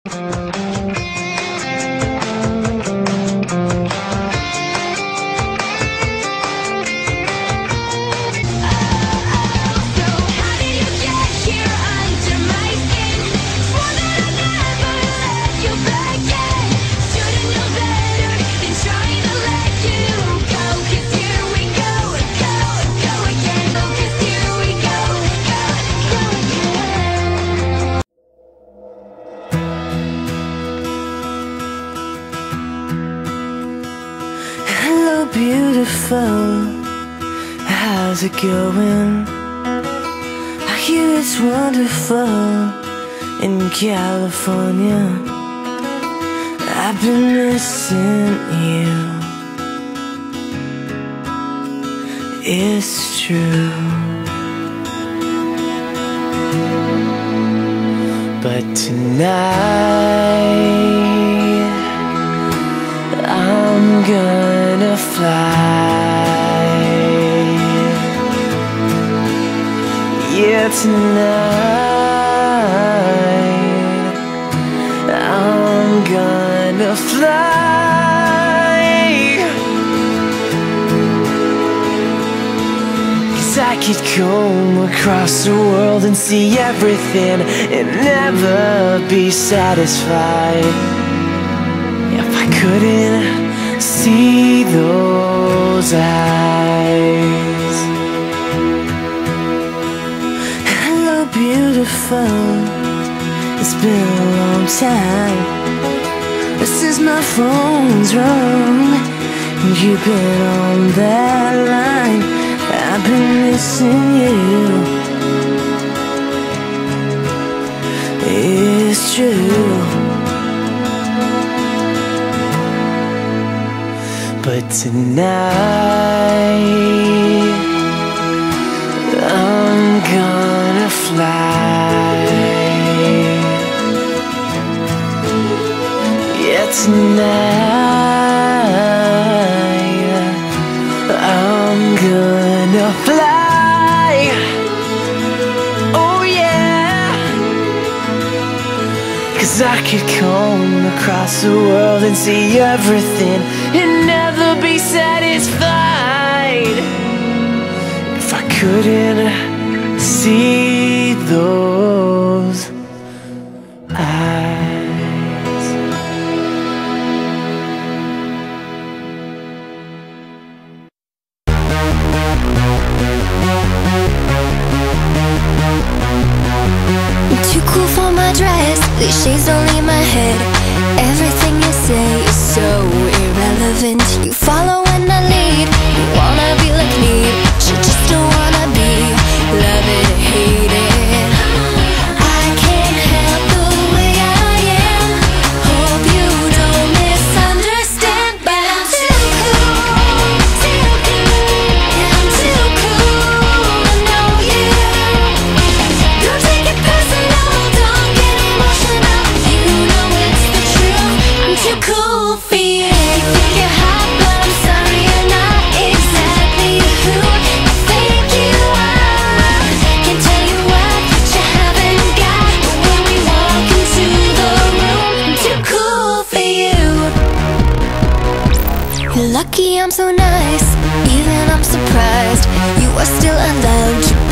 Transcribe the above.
Beautiful, how's it going? I hear it's wonderful in California. I've been missing you, it's true. But tonight I'm gonna fly. Yeah, tonight I'm gonna fly. 'Cause I could come across the world and see everything and never be satisfied if I couldn't see those eyes. Hello, beautiful. It's been a long time. This is my phone's wrong, and you've been on that line. I've been missing you, it's true. But tonight I'm gonna fly. Yeah, tonight I'm gonna fly. Oh yeah, 'cause I could come across the world and see everything and never be satisfied if I couldn't see those eyes. I'm too cool for my dress, these shades don't leave my head. Everything you say is so irrelevant. You follow when I lead, you wanna be like me, but you just don't wanna be. Love it or hate it, I can't help the way I am. Hope you don't misunderstand, but I'm too cool, too cool. I'm too cool, I know you. Don't take it personal, don't get emotional. You know it's the truth, I'm too cool for you. You think you're hot, but I'm sorry you're not exactly who you think you are. Can't tell you what you haven't got, but when we walk into the room, I'm too cool for you. You're lucky I'm so nice, even I'm surprised you are still allowed to